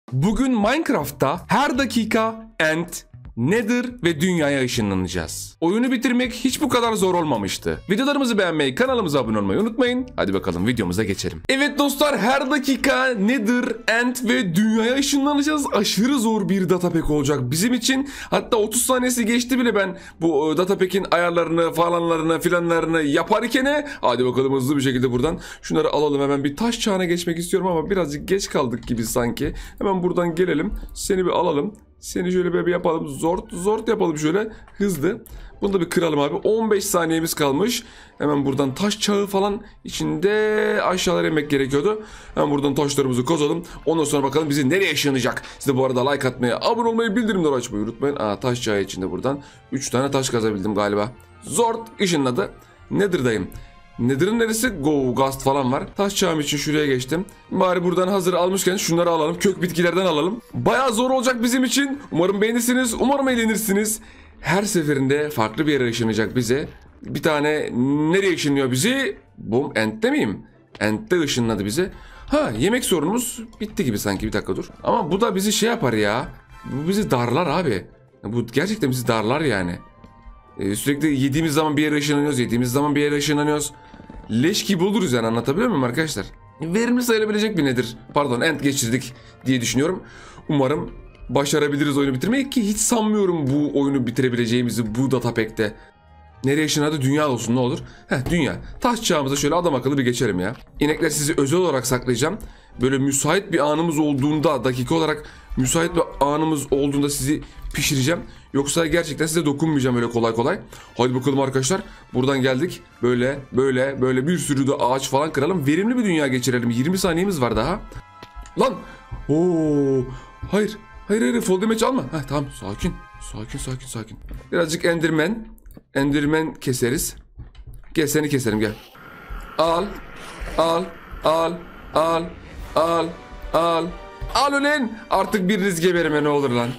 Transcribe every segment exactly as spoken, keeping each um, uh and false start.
Bugün Minecraft'ta her dakika End, Nether ve dünyaya ışınlanacağız. Oyunu bitirmek hiç bu kadar zor olmamıştı. Videolarımızı beğenmeyi, kanalımıza abone olmayı unutmayın. Hadi bakalım videomuza geçelim. Evet dostlar, her dakika Nether, End ve dünyaya ışınlanacağız. Aşırı zor bir datapack olacak bizim için. Hatta otuz saniyesi geçti bile ben bu datapack'in ayarlarını falanlarını filanlarını yaparken. Hadi bakalım hızlı bir şekilde buradan şunları alalım. Hemen bir taş çağına geçmek istiyorum ama birazcık geç kaldık gibi sanki. Hemen buradan gelelim. Seni bir alalım. Seni şöyle bir yapalım. Zort zort yapalım şöyle hızlı. Bunu da bir kıralım abi. on beş saniyemiz kalmış. Hemen buradan taş çağı falan içinde aşağılara inmek gerekiyordu. Hemen buradan taşlarımızı kazalım. Ondan sonra bakalım bizi nereye ışınlayacak. Siz de bu arada like atmayı, abone olmayı, bildirimleri açmayı unutmayın. Aa, taş çağı içinde buradan. üç tane taş kazabildim galiba. Zort ışınladı. Nether'dayım. Nether'ın neresi? Go, Gast falan var. Taş çağım için şuraya geçtim. Bari buradan hazır almışken şunları alalım. Kök bitkilerden alalım. Bayağı zor olacak bizim için. Umarım beğenirsiniz. Umarım eğlenirsiniz. Her seferinde farklı bir yere ışınlayacak bize. Bir tane nereye ışınlıyor bizi? Bum, End'de miyim? End'de ışınladı bizi. Ha, yemek sorunumuz bitti gibi sanki. Bir dakika dur. Ama bu da bizi şey yapar ya. Bu bizi darlar abi. Bu gerçekten bizi darlar yani. Ee, sürekli yediğimiz zaman bir yere ışınlanıyoruz. Yediğimiz zaman bir yere ışınlanıyoruz. Leş gibi oluruz yani, anlatabiliyor muyum arkadaşlar? Verimli sayılabilecek bir nedir? Pardon, end geçirdik diye düşünüyorum. Umarım başarabiliriz oyunu bitirmeyi, ki hiç sanmıyorum bu oyunu bitirebileceğimizi bu datapack'te. Nereye ışınladı? Dünya olsun ne olur. Heh, dünya. Taş çağımıza şöyle adam akıllı bir geçelim ya. İnekler, sizi özel olarak saklayacağım. Böyle müsait bir anımız olduğunda, dakika olarak müsait bir anımız olduğunda sizi pişireceğim. Yoksa gerçekten size dokunmayacağım öyle kolay kolay. Hadi bakalım arkadaşlar. Buradan geldik. Böyle böyle böyle bir sürü de ağaç falan kıralım. Verimli bir dünya geçirelim. yirmi saniyemiz var daha. Lan. Oo. Hayır. Hayır hayır. Fall damage alma. Heh, tamam. Sakin. Sakin sakin sakin. Birazcık Enderman. Enderman keseriz. Gel seni keserim gel. Al. Al. Al. Al. Al. Al. Al ulan. Artık biriniz geberime ne olur lan.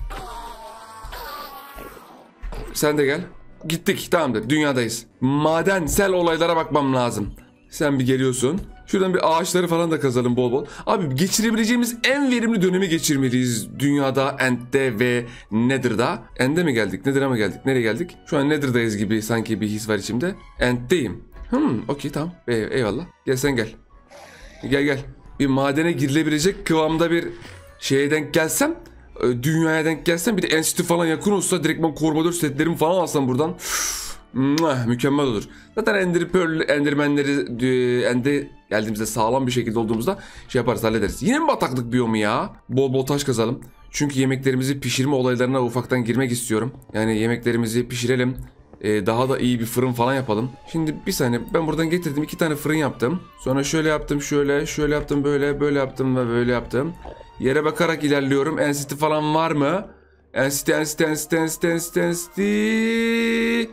Sen de gel. Gittik, tamamdır, dünyadayız. Madensel olaylara bakmam lazım. Sen bir geliyorsun. Şuradan bir ağaçları falan da kazalım bol bol. Abi geçirebileceğimiz en verimli dönemi geçirmeliyiz. Dünyada, End'de ve Nether'da. End'e mi geldik? Nether'a mı geldik? Nereye geldik? Şu an Nether'dayız gibi sanki bir his var içimde. End'deyim. Hmm, okey, tamam. Ey, eyvallah. Gel sen gel. Gel gel. Bir madene girilebilecek kıvamda bir şeye denk gelsem... Dünyaya denk gelsem, bir de enstitü falan yakın olsa, direktman korumadör setlerimi falan alsam buradan. Mwah, mükemmel olur. Zaten Ender Pearl, Endermenleri End'e geldiğimizde sağlam bir şekilde olduğumuzda şey yaparız, hallederiz. Yine mi bataklık biyomu ya? Bol bol taş kazalım. Çünkü yemeklerimizi pişirme olaylarına ufaktan girmek istiyorum. Yani yemeklerimizi pişirelim. Ee, daha da iyi bir fırın falan yapalım. Şimdi bir saniye, ben buradan getirdim, iki tane fırın yaptım. Sonra şöyle yaptım, şöyle, şöyle yaptım, böyle, böyle yaptım ve böyle yaptım. Yere bakarak ilerliyorum. Enstitü falan var mı? Enstitü, enstitü, enstitü, enstitü, enstitü, enstitü.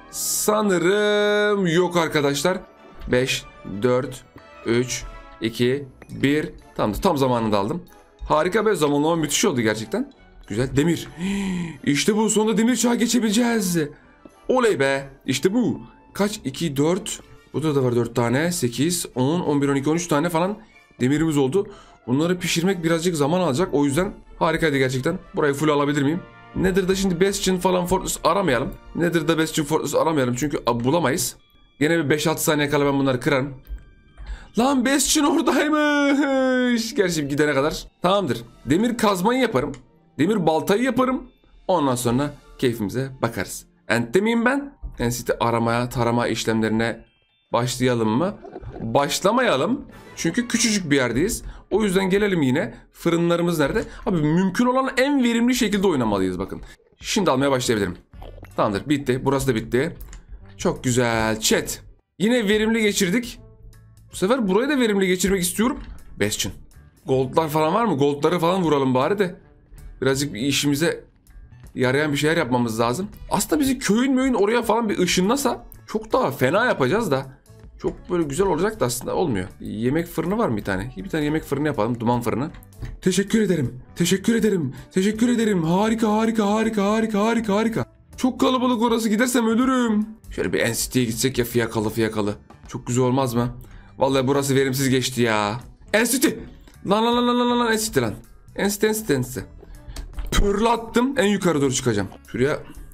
Sanırım yok arkadaşlar. beş, dört, üç, iki, bir. Tamam, tam zamanında aldım. Harika be, zamanlama müthiş oldu gerçekten. Güzel. Demir. İşte bu, sonunda demir çağı geçebileceğiz. Oley be. İşte bu. Kaç? iki, dört. Burada da var dört tane. sekiz, on, on bir, on iki, on üç tane falan demirimiz oldu. Bunları pişirmek birazcık zaman alacak. O yüzden harikaydı gerçekten. Burayı full alabilir miyim? Nether'da şimdi Bastion falan Fortress aramayalım. Nether'da Bastion Fortress aramayalım çünkü bulamayız. Gene bir beş altı saniye kala ben bunları kırarım. Lan Bastion oradaymış. Gerçi gidene kadar. Tamamdır. Demir kazmayı yaparım. Demir baltayı yaparım. Ondan sonra keyfimize bakarız. End'de miyim ben? Enstitü aramaya, tarama işlemlerine başlayalım mı? Başlamayalım. Çünkü küçücük bir yerdeyiz. O yüzden gelelim yine. Fırınlarımız nerede? Abi mümkün olan en verimli şekilde oynamalıyız bakın. Şimdi almaya başlayabilirim. Tamamdır, bitti. Burası da bitti. Çok güzel. Chat. Yine verimli geçirdik. Bu sefer burayı da verimli geçirmek istiyorum. Bastion. Goldlar falan var mı? Goldları falan vuralım bari de. Birazcık bir işimize yarayan bir şeyler yapmamız lazım. Aslında bizi köyün möyün oraya falan bir ışınlasa çok daha fena yapacağız da. Çok böyle güzel olacak da aslında olmuyor. Yemek fırını var mı bir tane? Bir tane yemek fırını yapalım. Duman fırını. Teşekkür ederim. Teşekkür ederim. Teşekkür ederim. Harika harika harika harika harika harika. Çok kalabalık orası, gidersem ölürüm. Şöyle bir Enstitü'ye gitsek ya, fiyakalı fiyakalı. Çok güzel olmaz mı? Vallahi burası verimsiz geçti ya. Enstitü. Lan lan lan lan lan Enstitü lan. Enste enste enste. Pörlü attım. En yukarı doğru çıkacağım. Şuraya.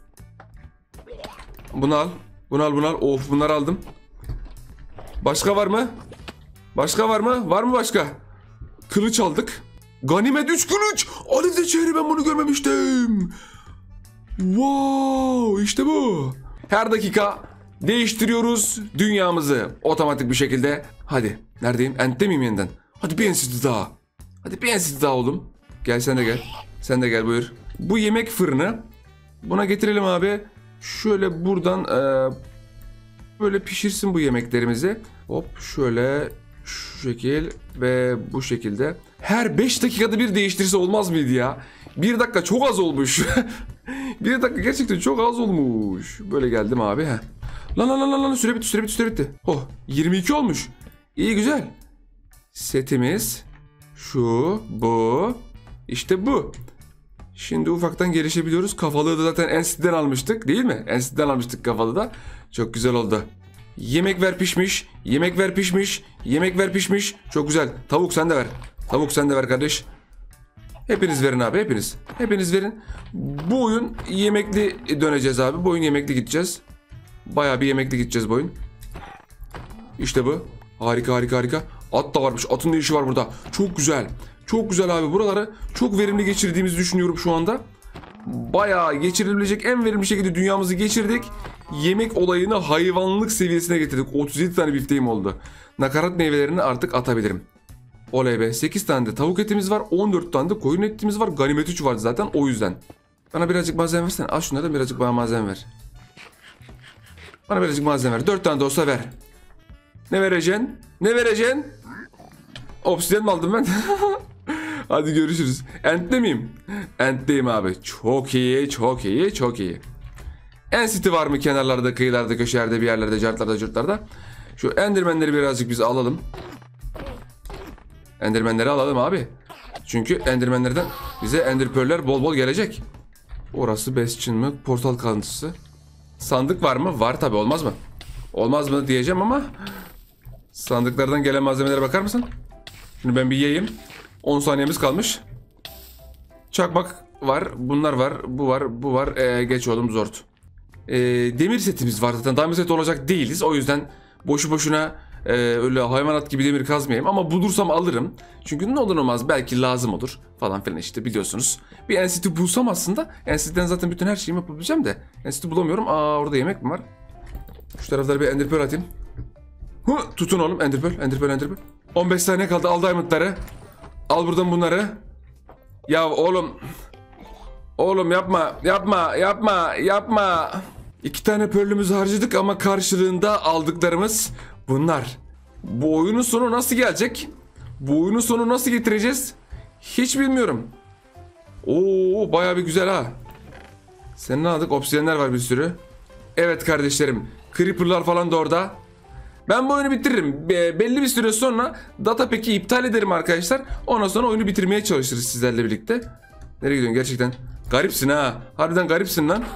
Bunu al. Bunu al bunu al. Of bunları aldım. Başka var mı? Başka var mı? Var mı başka? Kılıç aldık. Ganimet üç kılıç. Ali de çehre, ben bunu görmemiştim. Wow, işte bu. Her dakika değiştiriyoruz dünyamızı otomatik bir şekilde. Hadi neredeyim? Ent'te miyim yeniden? Hadi bir enstitü daha. Hadi bir enstitü daha oğlum. Gel sen de gel. Sen de gel buyur. Bu yemek fırını. Buna getirelim abi. Şöyle buradan e, böyle pişirsin bu yemeklerimizi. Hop şöyle şu şekil ve bu şekilde. Her beş dakikada bir değiştirse olmaz mıydı ya? bir dakika çok az olmuş. bir dakika gerçekten çok az olmuş. Böyle geldim abi. Heh. Lan lan lan lan süre bitti süre bitti süre bitti. Oh yirmi iki olmuş. İyi güzel. Setimiz şu bu işte bu. Şimdi ufaktan gelişebiliyoruz. Kafalığı da zaten N C T'den almıştık değil mi? N C T'den almıştık kafalığı da. Çok güzel oldu. Yemek ver pişmiş. Yemek ver pişmiş. Yemek ver pişmiş. Çok güzel. Tavuk sen de ver. Tavuk sen de ver kardeş. Hepiniz verin abi hepiniz. Hepiniz verin. Bu oyun yemekli döneceğiz abi. Bu oyun yemekli gideceğiz. Bayağı bir yemekli gideceğiz bu oyun. İşte bu. Harika harika harika. At da varmış. Atın ne işi var burada? Çok güzel. Çok güzel abi. Buraları çok verimli geçirdiğimizi düşünüyorum şu anda. Bayağı geçirilebilecek en verimli şekilde dünyamızı geçirdik. Yemek olayını hayvanlık seviyesine getirdik. otuz yedi tane bifteğim oldu. Nakarat meyvelerini artık atabilirim. Oley be. sekiz tane de tavuk etimiz var. on dört tane de koyun etimiz var. Ganimet üç vardı zaten o yüzden. Bana birazcık malzeme versene. Al şunlardan birazcık bana malzeme ver. Bana birazcık malzeme ver. dört tane de olsa ver. Ne vereceksin? Ne vereceksin? Obsidian mi aldım ben? Hadi görüşürüz. Ent'te miyim? Ent'teyim abi. Çok iyi, çok iyi, çok iyi. En city var mı kenarlarda, kıyılarda, köşelerde, bir yerlerde, cartlarda, cırtlarda? Şu endermenleri birazcık biz alalım. Endermenleri alalım abi. Çünkü endermenlerden bize enderpearl'ler bol bol gelecek. Orası Bastion mı? Portal kalıntısı. Sandık var mı? Var tabi, olmaz mı? Olmaz mı diyeceğim ama sandıklardan gelen malzemelere bakar mısın? Şimdi ben bir yiyeyim. on saniyemiz kalmış. Çakmak var. Bunlar var. Bu var. Bu var. Ee, geç oğlum zord. Ee, demir setimiz var zaten. Demir set olacak değiliz. O yüzden boşu boşuna e, öyle hayvanat gibi demir kazmayayım. Ama bulursam alırım. Çünkü ne olur olmaz belki lazım olur. Falan filan işte biliyorsunuz. Bir N C T bulsam aslında. N C T'den zaten bütün her şeyimi yapabileceğim de. N C T bulamıyorum. Aa orada yemek mi var? Şu taraflara bir enderpearl atayım. Hı, tutun oğlum enderpearl. Enderpearl enderpearl. on beş saniye kaldı. Al diamondları. Al buradan bunları. Ya oğlum. Oğlum yapma. Yapma. Yapma. Yapma. İki tane pearl'ümüzü harcadık ama karşılığında aldıklarımız bunlar. Bu oyunun sonu nasıl gelecek? Bu oyunun sonu nasıl getireceğiz? Hiç bilmiyorum. Oo bayağı bir güzel ha. Senin ne aldık? Obsidianler var bir sürü. Evet kardeşlerim. Creeper'lar falan da orada. Ben bu oyunu bitiririm. Be belli bir süre sonra data pack'i iptal ederim arkadaşlar. Ondan sonra oyunu bitirmeye çalışırız sizlerle birlikte. Nereye gidiyorsun gerçekten? Garipsin ha. Harbiden garipsin lan.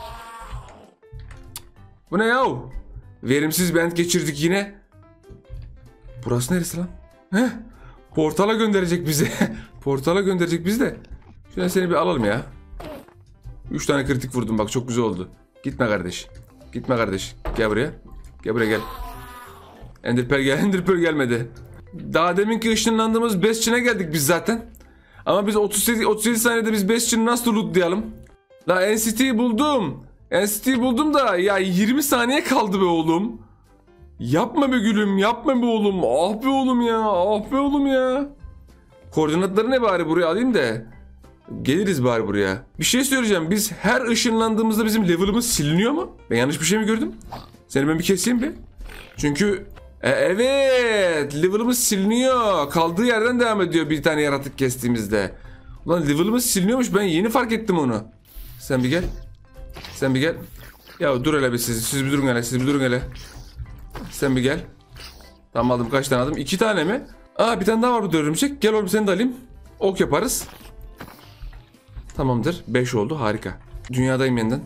Bu ne yahu? Verimsiz bir end geçirdik yine. Burası neresi lan? Heh. Portala gönderecek bizi. Portala gönderecek bizi de. Şöyle seni bir alalım ya. Üç tane kritik vurdum bak, çok güzel oldu. Gitme kardeş. Gitme kardeş. Gel buraya. Gel buraya gel. Enderpearl gel. Enderpearl gelmedi. Daha deminki ışınlandığımız Bastion'a geldik biz zaten. Ama biz otuz sekiz, otuz yedi saniyede biz Bastion'ı nasıl lootlayalım? La N C T'yi buldum. N C T'yi buldum da ya yirmi saniye kaldı be oğlum. Yapma be gülüm, yapma be oğlum. Ah be oğlum ya, ah be oğlum ya. Koordinatları ne bari, buraya alayım da geliriz bari buraya. Bir şey söyleyeceğim, biz her ışınlandığımızda bizim level'ımız siliniyor mu? Ben yanlış bir şey mi gördüm? Seni ben bir keseyim bir. Çünkü e, evet level'ımız siliniyor. Kaldığı yerden devam ediyor bir tane yaratık kestiğimizde. Ulan level'ımız siliniyormuş, ben yeni fark ettim onu. Sen bir gel. Sen bir gel. Ya dur hele bir siz. Siz bir durun hele. Siz bir durun hele. Sen bir gel. Tamam aldım, kaç tane aldım? İki tane mi? Aa bir tane daha var burada örümcek. Gel oğlum seni de alayım. Ok yaparız. Tamamdır. Beş oldu, harika. Dünyadayım yeniden.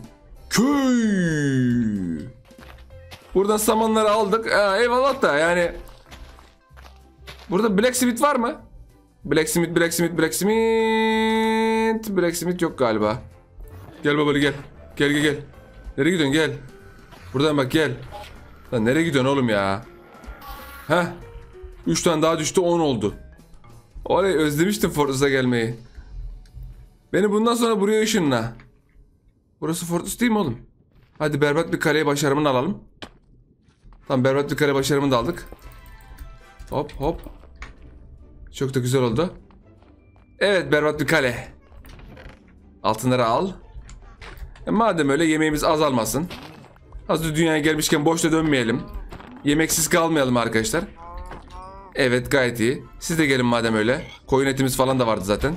Köy. Buradan samanları aldık. Aa, eyvallah da yani. Burada blacksmith var mı? Blacksmith, blacksmith, blacksmith. Blacksmith yok galiba. Gel babalı gel. Gel gel gel. Nereye gidiyorsun gel. Buradan bak gel. Lan nereye gidiyorsun oğlum ya? Heh. üç tane daha düştü, on oldu. Oley, özlemiştim Fortress'a gelmeyi. Beni bundan sonra buraya ışınla. Burası Fortress değil mi oğlum? Hadi berbat bir kaleye başarımını alalım. Tamam, berbat bir kale başarımını da aldık. Hop hop. Çok da güzel oldu. Evet, berbat bir kale. Altınları al. E madem öyle, yemeğimiz azalmasın. Hazır dünyaya gelmişken boşta dönmeyelim. Yemeksiz kalmayalım arkadaşlar. Evet, gayet iyi. Siz de gelin madem öyle. Koyun etimiz falan da vardı zaten.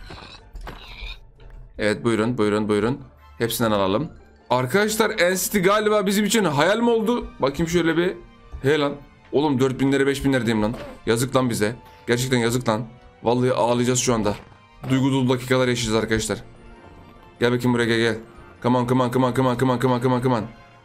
Evet, buyurun buyurun buyurun. Hepsinden alalım. Arkadaşlar, N-City galiba bizim için hayal mi oldu? Bakayım şöyle bir. He lan. Oğlum dört binlere beş binlere diyeyim lan. Yazık lan bize. Gerçekten yazık lan. Vallahi ağlayacağız şu anda. Duygu dolu dakikalar yaşayacağız arkadaşlar. Gel bakayım buraya, gel gel. Come on come on come on come on come on come on come on come on.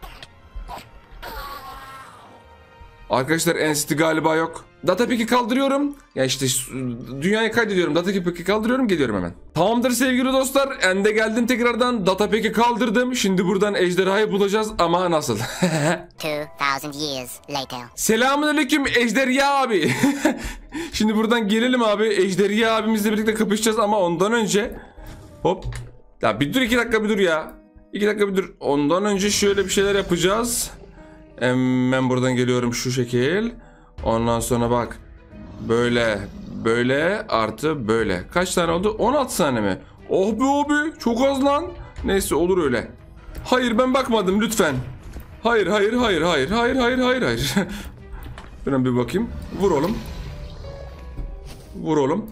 Arkadaşlar, N-City galiba yok. Data pick'i kaldırıyorum. Ya işte dünyayı kaydediyorum. Data pick'i kaldırıyorum, geliyorum hemen. Tamamdır sevgili dostlar. End'e geldim tekrardan. Data pick'i kaldırdım. Şimdi buradan ejderhayı bulacağız ama nasıl? two thousand years later. Selamünaleyküm Ejderha abi. Şimdi buradan gelelim abi. Ejderha abimizle birlikte kapışacağız ama ondan önce hop. Ya bir dur, iki dakika bir dur ya. İki dakika bir dur. Ondan önce şöyle bir şeyler yapacağız. Hemen buradan geliyorum şu şekil. Ondan sonra bak. Böyle. Böyle artı böyle. Kaç tane oldu? on altı tane mi? Oh be abi. Çok az lan. Neyse, olur öyle. Hayır, ben bakmadım lütfen. Hayır hayır hayır hayır hayır hayır hayır hayır. Ben bir bakayım. Vur oğlum. Vur oğlum.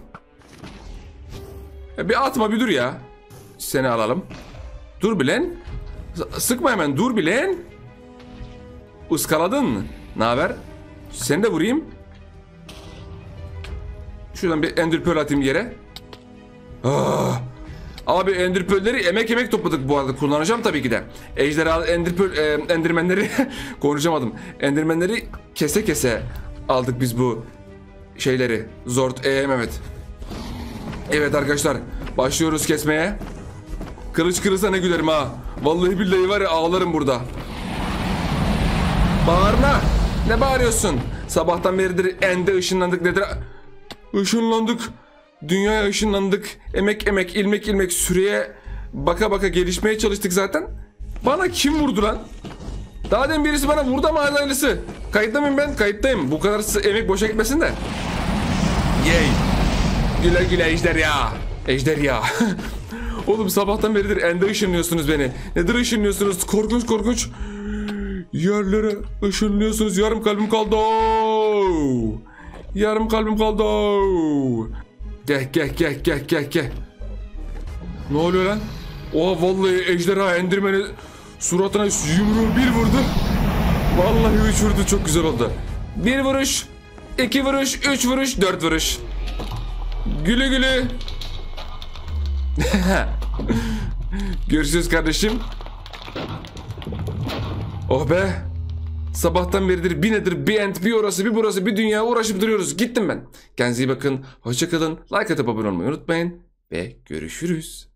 Ya bir atma, bir dur ya. Seni alalım. Dur bilen. Sıkma hemen, dur bilen. Iskaladın mı? Ne haber? Seni de vurayım. Şuradan bir ender pearl atayım yere. Ah. Abi ender pearl'leri emek emek topladık bu arada. Kullanacağım tabii ki de. Ejderha ender pearl, e, endermenleri konuşamadım. Endermenleri kese kese aldık biz bu şeyleri. Zord. E, evet. Evet arkadaşlar. Başlıyoruz kesmeye. Kılıç kırılsa ne gülerim ha. Vallahi billahi var ya, ağlarım burada. Bağırma. Ne bağırıyorsun? Sabahtan beridir ende ışınlandık nedir? Işınlandık. Dünyaya ışınlandık. Emek emek, ilmek ilmek süreye baka baka gelişmeye çalıştık zaten. Bana kim vurdu lan? Daha demin birisi bana vurdu ama hayırlısı. Kayıtta mıyım ben? Kayıttayım. Bu kadar emek boşa gitmesin de. Yey. Güle güle ejderha. Ejderha. Oğlum sabahtan beridir ende ışınlıyorsunuz beni. Nedir ışınlıyorsunuz? Korkunç korkunç. Yerlere ışınlıyorsunuz. Yarım kalbim kaldı. Yarım kalbim kaldı. Gel gel gel gel gel gel. Ne oluyor lan? Oha, vallahi ejderha endirmeni suratına yumruğu bir vurdu. Vallahi üç vurdu, çok güzel oldu. Bir vuruş, iki vuruş, üç vuruş, dört vuruş. Güle güle. Görüşürüz kardeşim. Oh be. Sabahtan beridir bir nedir, bir end, bir orası, bir burası, bir dünya uğraşıp duruyoruz. Gittim ben. Kendinize iyi bakın. Hoşça kalın. Like atıp abone olmayı unutmayın. Ve görüşürüz.